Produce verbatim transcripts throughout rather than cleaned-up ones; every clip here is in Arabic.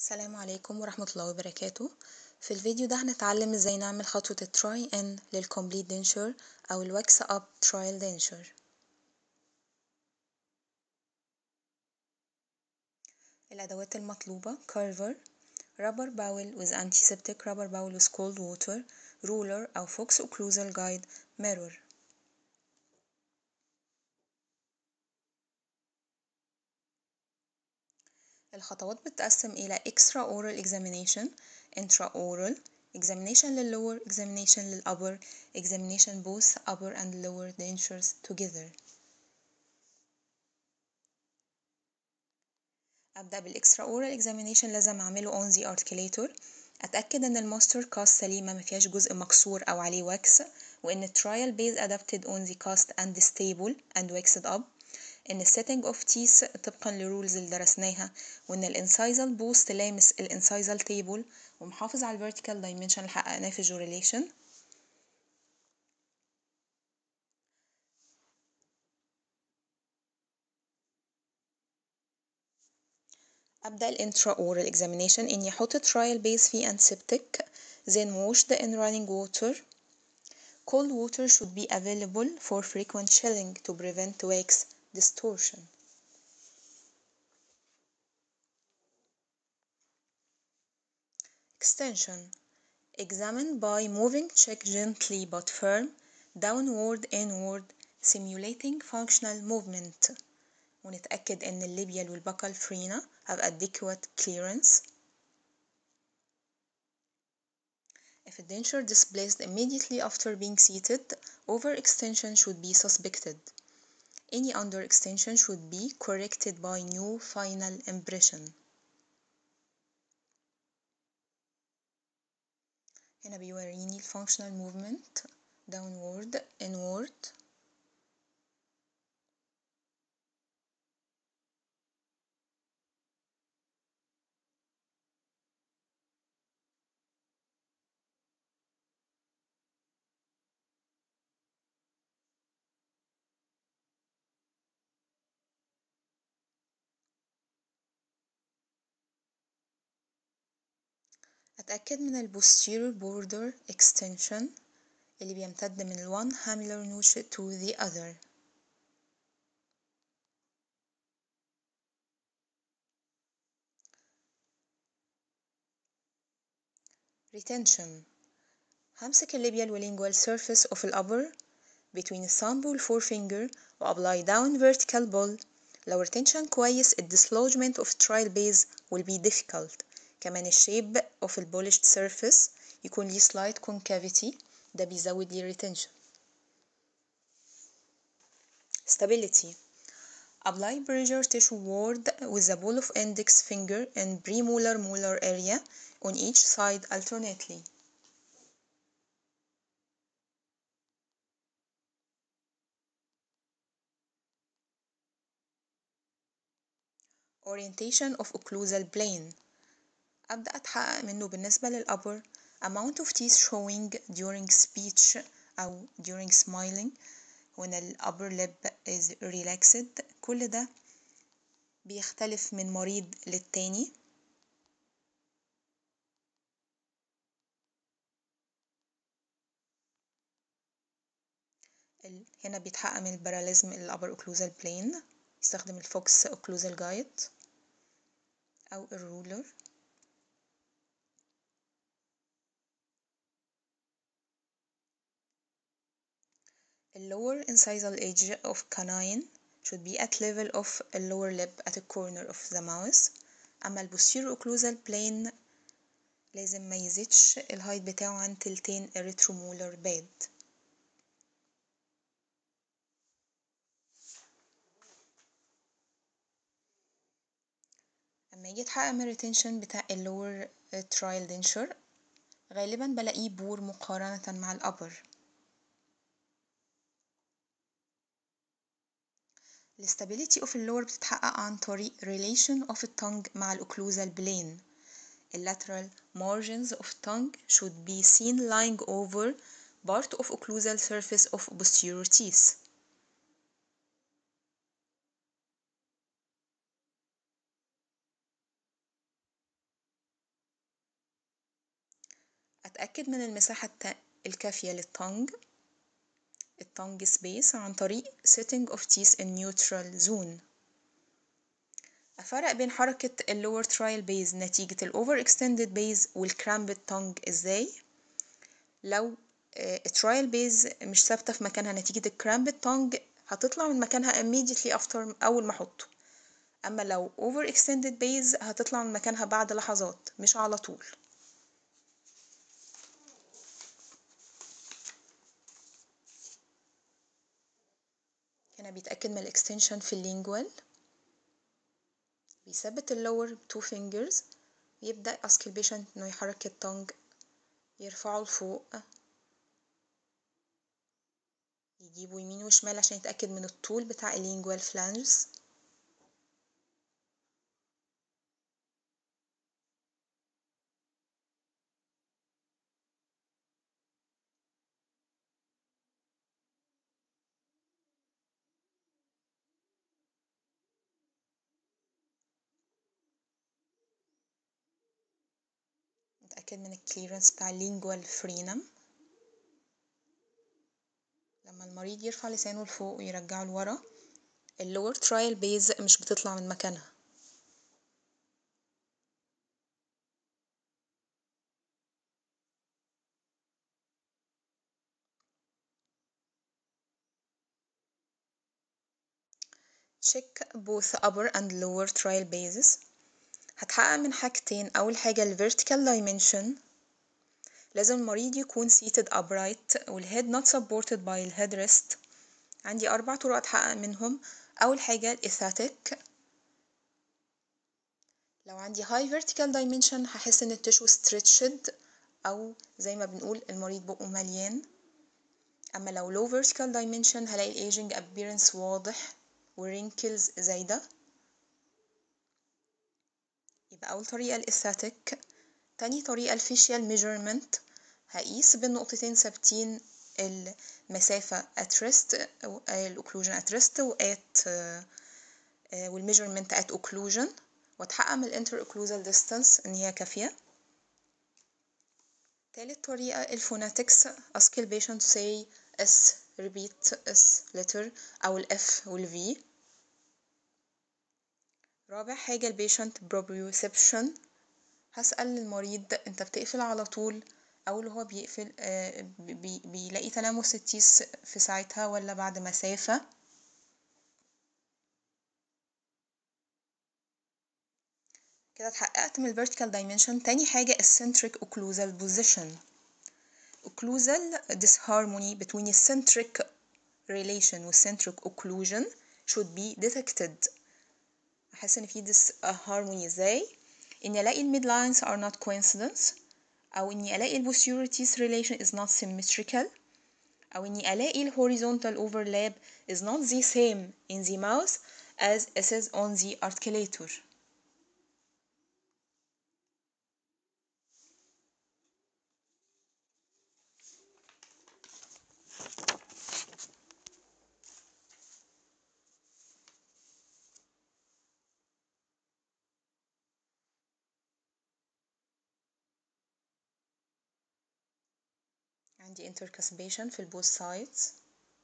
السلام عليكم ورحمة الله وبركاته. في الفيديو ده هنتعلم ازاي نعمل خطوة التراي ان للكومبليت دينشر او الواكس اب ترايل دينشر. الادوات المطلوبة: كارفر، rubber bowl with antiseptic rubber bowl with cold water, ruler او fox occlusal guide, mirror. الخطوات بتتقسم إلى extraoral examination, intraoral examination للlower, examination للupper, examination both upper and lower dentures together. أبدأ بالextraoral examination. لازم أعمله on the articulator، أتأكد إن الماستر كاست سليمة مفيهاش جزء مكسور أو عليه واكس، وإن الترايل base adapted on the cast and stable and waxed up، إن السيتنج اوف تيث طبقا للرولز اللي درسناها، وإن الانسايزال بوست لامس الانسايزال تيبل ومحافظ على الفيرتيكال دايمنشن اللي حققناه في الجوريليشن. أبدأ الانترا اورال اكزامينيشن إني أحط ترايل بيز فيه antiseptic then wash the in running water. Cold water should be available for frequent chilling to prevent wax distortion. Extension. Examine by moving cheek gently but firm, downward inward, simulating functional movement. ونتأكد إن الليبيال والبكال فرينا have adequate clearance. If a denture displaced immediately after being seated, overextension should be suspected. Any underextension should be corrected by new final impression. هنا بيوريني ال functional movement downward inward. أتأكد من ال posterior border extension اللي بيمتد من ال one hamular notch to the other. retention. همسك الليبيال والlingual surface of ال upper between الثumb وال forefinger و apply down vertical pull. لو retention كويس ال dislodgement of trial base will be difficult. كمان الشيب of ال polished surface يكون ليه slight concavity، ده بيزود لي retention. stability. Apply pressure tissue ward with the ball of index finger and premolar molar area on each side alternately. Orientation of occlusal plane. أبدأ أتحقق منه بالنسبة للupper amount of teeth showing during speech أو during smiling when ال upper lip is relaxed. كل ده بيختلف من مريض للتاني. هنا بيتحقق من الباراليزم ال upper occlusal plane، يستخدم الفوكس occlusal guide أو الرولر. The lower incisal edge of canine should be at level of the lower lip at the corner of the mouth. أما ال posterior occlusal plane لازم ما يزيدش الهايت بتاعه عن تلتين الريترومولر باد. أما يجي يتحقق من الريتنشن بتاع ال lower trial denture غالبا بلاقيه بور مقارنة مع ال upper. ال stability of the lower بتتحقق عن طريق relation of the tongue مع ال occlusal plane. The lateral margins of tongue should be seen lying over part of occlusal surface of posterior teeth. نتأكد من المساحة الكافية للتونج التونج سبيس عن طريق setting of teeth in neutral zone. أفرق بين حركة اللور ترايل بيز نتيجة الأوفر اكستندد بيز والكرامبد تونج إزاي؟ لو الترايل بيز مش ثابتة في مكانها نتيجة الكرامبد تونج هتطلع من مكانها immediately after أول ما أحطه، أما لو over extended base هتطلع من مكانها بعد لحظات مش على طول. هنا بيتأكد من الاكستنشن في اللينجوال، بيثبت اللور بتو فينجرز، يبدأ ask البيشنت انه يحرك التونج يرفعه لفوق، يجيبه يمين وشمال عشان يتأكد من الطول بتاع اللينجوال فلانجز. نتأكد من الكليرنس بتاع اللينجوال فرينم. لما المريض يرفع لسانه لفوق ويرجعه لورا اللور ترايل بيز مش بتطلع من مكانها. check both upper and lower trial bases. هتحقق من حاجتين، أول حاجة ال vertical dimension، لازم المريض يكون seated upright والhead not supported by ال headrest. عندي أربع طرق أتحقق منهم. أول حاجة ال aesthetic، لو عندي high vertical dimension هحس إن التشو stretched أو زي ما بنقول المريض بقه مليان، أما لو low vertical dimension هلاقي ال aging appearance واضح والwrinkles زايدة. يبقى أول طريقة ال aesthetic. تاني طريقة ال facial measurement، هقيس بالنقطتين ثابتين المسافة at rest ال occlusion at rest و at وال measurement at occlusion، واتحقق من ال interocclusal distance إن هي كافية. تالت طريقة ال phonetics، ask the patient to say S repeat S letter أو ال F وال V. رابع حاجة ال patient proprioception، هسأل المريض انت بتقفل على طول او اللي هو بيقفل آه بي بيلاقي تلامس التيس في ساعتها ولا بعد مسافة. كده اتحققت من ال vertical dimension. تاني حاجة eccentric occlusal position. occlusal disharmony between eccentric relation و centric occlusion should be detected. أحس إن في disharmony ازاي؟ إني ألاقي ال midlines are not coincidence، أو إني ألاقي ال posterior teeth relation is not symmetrical، أو إني ألاقي ال horizontal overlap is not the same in the mouth as it is on the articulator. عندي intercuspation في both sides.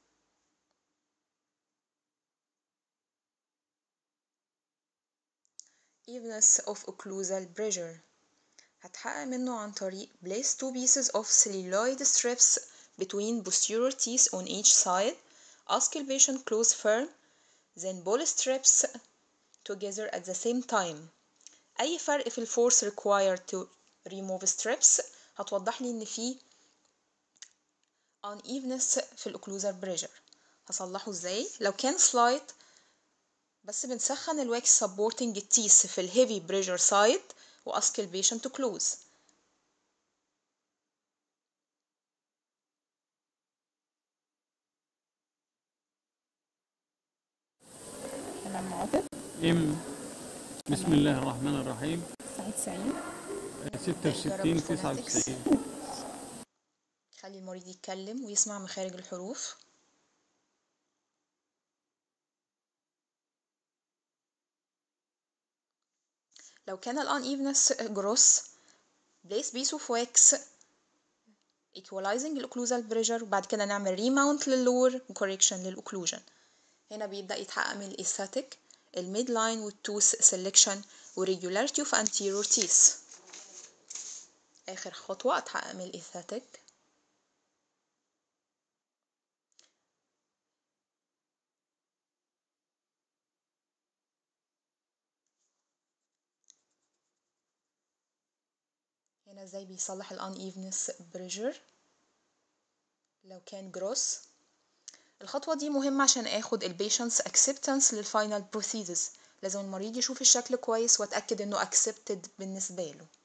evenness of occlusal pressure هتحقق منه عن طريق place two pieces of celluloid strips between posterior teeth on each side. ask the patient close firm, then pull strips together at the same time. أي فرق في الفورس required to remove strips هتوضح لي إن في unevenness في الأوكلوزال بريشر. هصلحه ازاي؟ لو كان slight بس بنسخن الواكس supporting التيس في الهيفي بريشر سايد و ask the patient to close. تمام عاطف. ام بسم الله الرحمن الرحيم. سعيد سعيد. ستة وستين تسعة وتسعين. خلي المريض يتكلم ويسمع مخارج الحروف. لو كان ال unevenness gross place piece of wax equalizing الاوكلوزال بريشر، وبعد كده نعمل ريماونت لللور وكوريكشن للاوكلوجن. هنا بيبدأ يتحقق من الايستاتيك، الميد لاين والتوث سيلكشن وريجولاريتي اوف انتيرور تيث. اخر خطوة اتحقق من الايستاتيك. هنا ازاي بيصلح ال uneveness pressure لو كان gross. الخطوة دي مهمة عشان اخد ال patient's acceptance لل final prosthesis. لازم المريض يشوف الشكل كويس واتأكد انه accepted بالنسبة له.